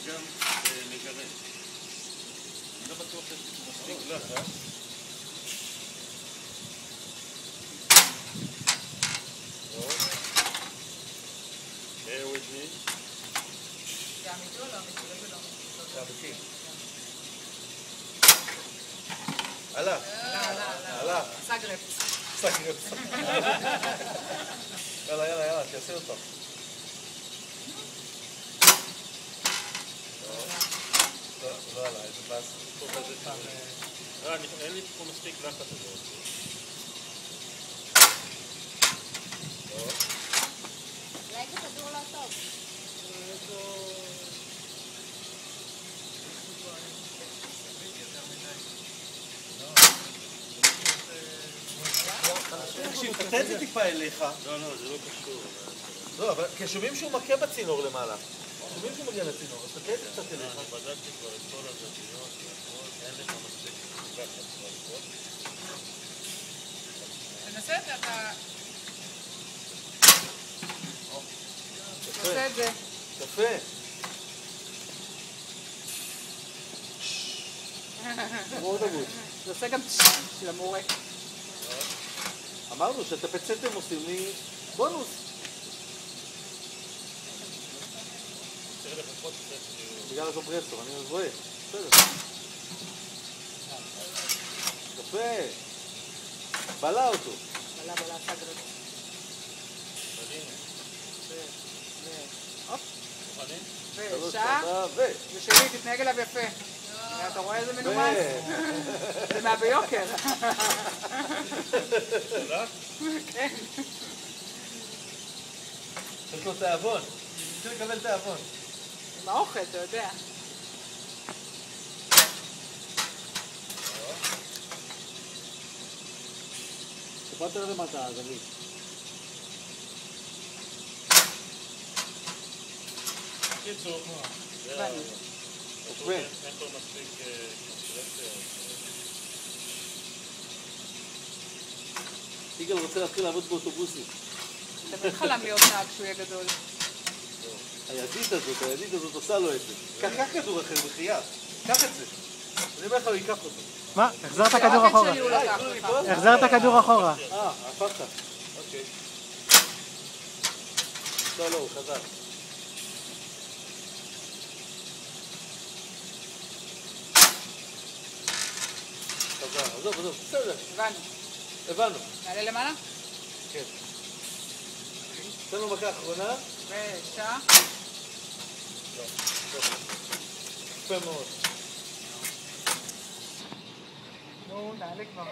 וגם לגרד. אני לא בטוח שיש מספיק לחץ. Bear with me. זה אמיתי או לא אמיתי? לא זה לא אמיתי. זה אמיתי. הלך. הלך. עשה גרפ. עשה גרפ. יאללה, יאללה, יאללה, תעשה אותו. לא עלה, איזה באס. אין לי פה מספיק לחץ הזה. אולי זה כדור לא טוב. תקשיב, תתן את זה טיפה אליך. לא, זה לא קשור. לא, אבל כששומעים שהוא מכה בצינור למעלה. שומעים שהוא מגיע לצינור, אז תתן את זה קצת אליך. אני בדקתי כבר את כל הזוויות, אין לך מספיק לחץ כבר. תנסה את זה, אתה... יפה. תעשה את זה. יפה. מאוד אבוד. זה עושה גם של המורה. אמרנו שאת הפצטם עושים לי בונוס. צריך לחכות קצת כאילו... בגלל הקומפרסור, אני רואה. בסדר. יפה. בלה אותו. בלה, עשה גרפ. הופ. מוכנים? ושעה. ושלי, תתנהג אליו יפה. אתה רואה איזה מנומס? זה מה ביוקר. תודה? כן. יש לו תאבון. צריך לקבל תאבון. עם האוכל, אתה יודע. טיפה יותר למטה, דוד. קיצור, הבנו. אין פה מספיק קונסטרקציה. יגאל רוצה להתחיל לעבוד באוטובוסים. תמיד חלם להיות נהג כשהוא יהיה גדול. הידית הזאת עושה לו את זה. קח כדור אחר בחייאת. קח את זה. אני אומר לך, הוא ייקח אותו. מה? החזר את הכדור אחורה. החזר את הכדור אחורה. הפכת. אוקיי. לא, הוא חזר. עזוב, בסדר. הבנו. נעלה למעלה? כן. תן לו מכה אחרונה. ושעה. לא. יפה מאוד. נו, נעלה כבר.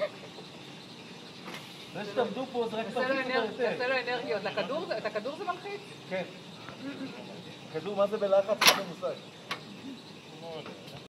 זה שתעמדו פה זה רק תעשה לו אנרגיות. את הכדור זה מלחיץ? כן. כדור מה זה בלחץ? אין לי מושג.